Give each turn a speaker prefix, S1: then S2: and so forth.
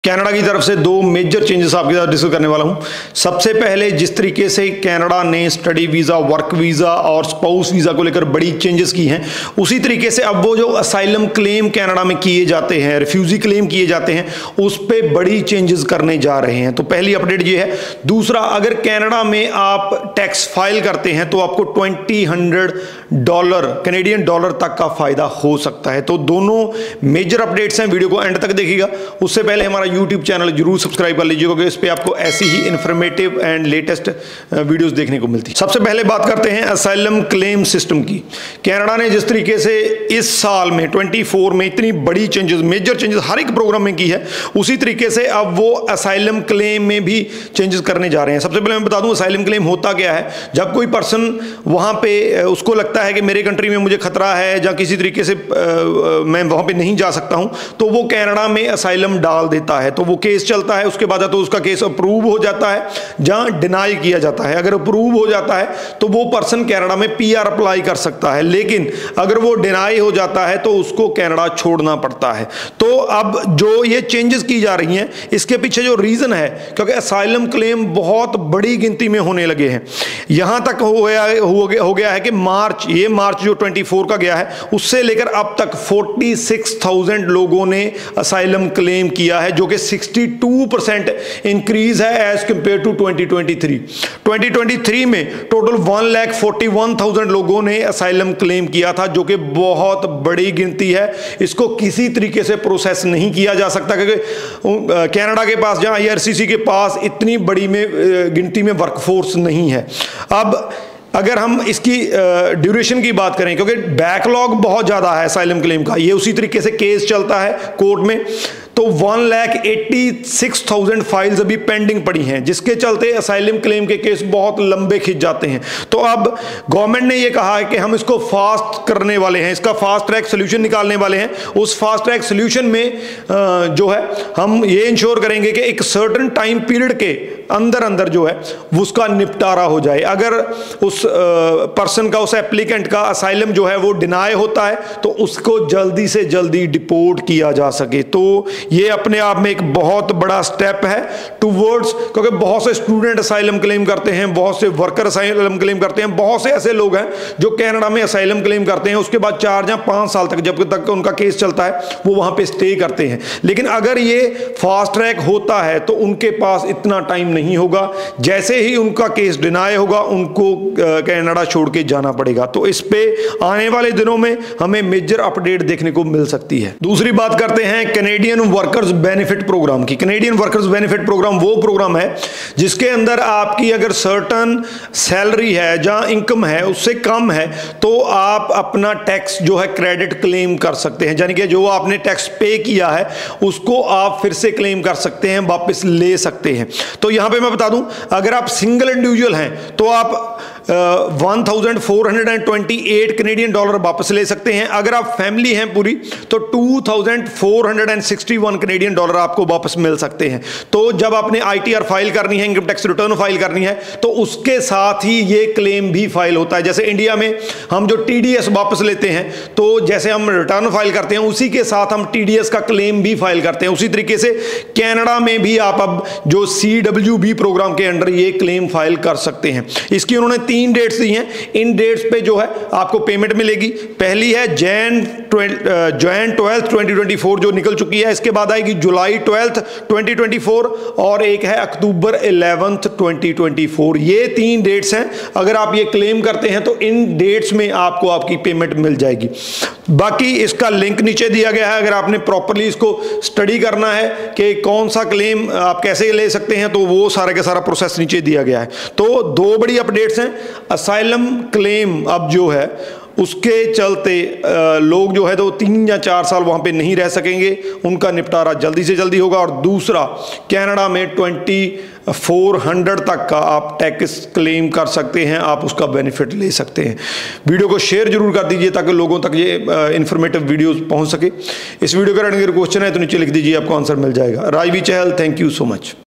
S1: Canada की तरफ से दो मेजर चेंजेस आपके साथ डिस्कस करने वाला हूं। सबसे पहले जिस तरीके से कनाडा ने स्टडी वीज़ा, वर्क वीज़ा और स्पाउस वीज़ा को लेकर बड़ी चेंजेस की हैं, उसी तरीके से अब वो जो असाइलम क्लेम कनाडा में किए जाते हैं, रिफ्यूजी क्लेम किए जाते हैं, उस पर बड़ी चेंजेस करने जा रहे हैं। तो पहली अपडेट ये है। दूसरा, अगर कनाडा में आप टैक्स फाइल करते हैं तो आपको $2000 कैनेडियन डॉलर तक का फायदा हो सकता है। तो दोनों मेजर अपडेट्स हैं, वीडियो को एंड तक देखिएगा। उससे पहले हमारा YouTube चैनल जरूर सब्सक्राइब कर लीजिएगा क्योंकि इस पे आपको ऐसी ही इंफॉर्मेटिव एंड लेटेस्ट वीडियोस देखने को मिलती है। सबसे पहले बात करते हैं असाइलम क्लेम सिस्टम की। कनाडा ने जिस तरीके से इस साल में 24 में इतनी बड़ी चेंजेस, मेजर चेंजेस हर एक प्रोग्राम में की है, उसी तरीके से अब वो असाइलम क्लेम में भी चेंजेस करने जा रहे हैं। सबसे पहले मैं बता दूं असाइलम क्लेम होता क्या है। जब कोई पर्सन वहां पे उसको लगता है कि मेरे कंट्री में मुझे खतरा है या किसी तरीके से मैं वहां पे नहीं जा सकता हूं, तो वो कनाडा में असाइलम डाल देता है। तो वो केस चलता है, उसके बाद तो उसका केस अप्रूव हो जाता है जहां डिनाई किया जाता है। अगर अप्रूव हो जाता है तो वो पर्सन कनाडा में पीआर अप्लाई कर सकता है, लेकिन अगर वो डिनाई हो जाता है तो उसको कनाडा छोड़ना पड़ता है। तो अब जो ये चेंजेस की जा रही हैं, इसके पीछे जो रीजन है, क्योंकि असाइलम क्लेम बहुत बड़ी गिनती में होने लगे हैं। यहां तक हो गया है कि मार्च जो 24 का गया है, उससे लेकर अब तक 46,000 लोगों ने असाइलम क्लेम किया है, जो कि 62% इंक्रीज है एज कंपेयर टू 2023। 2023 में टोटल 1,41,000 लोगों ने असाइलम क्लेम किया था, जो कि बहुत बड़ी गिनती है। इसको किसी तरीके से प्रोसेस नहीं किया जा सकता क्योंकि कनाडा के पास, जहां IRCC के पास इतनी बड़ी गिनती में वर्कफोर्स नहीं है। अब अगर हम इसकी ड्यूरेशन की बात करें, क्योंकि बैकलॉग बहुत ज़्यादा है असाइलम क्लेम का, ये उसी तरीके से केस चलता है कोर्ट में, तो 1,86,000 फाइल्स अभी पेंडिंग पड़ी हैं, जिसके चलते असाइलम क्लेम के केस बहुत लंबे खिंच जाते हैं। तो अब गवर्नमेंट ने ये कहा है कि हम इसको फास्ट करने वाले हैं, इसका फास्ट ट्रैक सोल्यूशन निकालने वाले हैं। उस फास्ट ट्रैक सोल्यूशन में जो है हम ये इंश्योर करेंगे कि एक सर्टेन टाइम पीरियड के अंदर जो है उसका निपटारा हो जाए। अगर उस पर्सन का, उस एप्लीकेंट का असाइलम जो है वो डिनाई होता है तो उसको जल्दी से जल्दी डिपोर्ट किया जा सके। तो ये अपने आप में एक बहुत बड़ा स्टेप है टूवर्ड्स, क्योंकि बहुत से स्टूडेंट असाइलम क्लेम करते हैं, बहुत से वर्कर असाइलम क्लेम करते हैं, बहुत से ऐसे लोग हैं जो कनाडा में असाइलम क्लेम करते हैं, उसके बाद 4 या 5 साल तक, जब तक उनका केस चलता है, वो वहां पे स्टे करते हैं। लेकिन अगर ये फास्ट ट्रैक होता है तो उनके पास इतना टाइम नहीं होगा। जैसे ही उनका केस डिनाई होगा, उनको कनाडा छोड़ के जाना पड़ेगा। तो इस पे आने वाले दिनों में हमें मेजर अपडेट देखने को मिल सकती है। दूसरी बात करते हैं कैनेडियन वर्कर्स बेनिफिट प्रोग्राम की। कैनेडियन वर्कर्स बेनिफिट प्रोग्राम वो प्रोग्राम है जिसके अंदर आपकी अगर सर्टन सैलरी है, जहां इनकम है उससे कम है, तो आप अपना टैक्स जो है क्रेडिट क्लेम कर सकते हैं। यानी कि जो आपने टैक्स पे किया है उसको आप फिर से क्लेम कर सकते हैं, वापस ले सकते हैं। तो यहां पे मैं बता दूं, अगर आप सिंगल इंडिविजुअल हैं तो आप 1,428 कैनेडियन डॉलर वापस ले सकते हैं। अगर आप फैमिली हैं पूरी तो 2,461 कैनेडियन डॉलर आपको वापस मिल सकते हैं। तो जब आपने ITR फाइल करनी है, इनकम टैक्स रिटर्न फाइल करनी है, तो उसके साथ ही ये क्लेम भी फाइल होता है। जैसे इंडिया में हम जो TDS वापस लेते हैं, तो जैसे हम रिटर्न फाइल करते हैं, उसी के साथ हम TDS का क्लेम भी फाइल करते हैं। उसी तरीके से कनाडा में भी आप अब जो CWB प्रोग्राम के अंडर ये क्लेम फाइल कर सकते हैं। इसकी उन्होंने 3 डेट्स दी हैं। इन डेट्स पे जो है आपको पेमेंट मिलेगी। पहली है जैन 12 2024 जो निकल चुकी है, इसके बाद आएगी जुलाई 12 2024 और एक है अक्टूबर 11 2024। ये 3 डेट्स हैं। अगर आप ये क्लेम करते हैं तो इन डेट्स में आपको आपकी पेमेंट मिल जाएगी। बाकी इसका लिंक नीचे दिया गया है। अगर आपने प्रॉपर्ली इसको स्टडी करना है कि कौन सा क्लेम आप कैसे ले सकते हैं, तो वो सारा का सारा प्रोसेस नीचे दिया गया है। तो 2 बड़ी अपडेट्स हैं। असाइलम क्लेम अब जो है उसके चलते लोग जो है तो 3 या 4 साल वहां पे नहीं रह सकेंगे, उनका निपटारा जल्दी से जल्दी होगा। और दूसरा, कनाडा में 2400 तक का आप टैक्स क्लेम कर सकते हैं, आप उसका बेनिफिट ले सकते हैं। वीडियो को शेयर जरूर कर दीजिए ताकि लोगों तक ये इंफॉर्मेटिव वीडियोस पहुंच सके। इस वीडियो का क्वेश्चन है तो नीचे लिख दीजिए, आपको आंसर मिल जाएगा। Rajvi Chahal, thank you so much.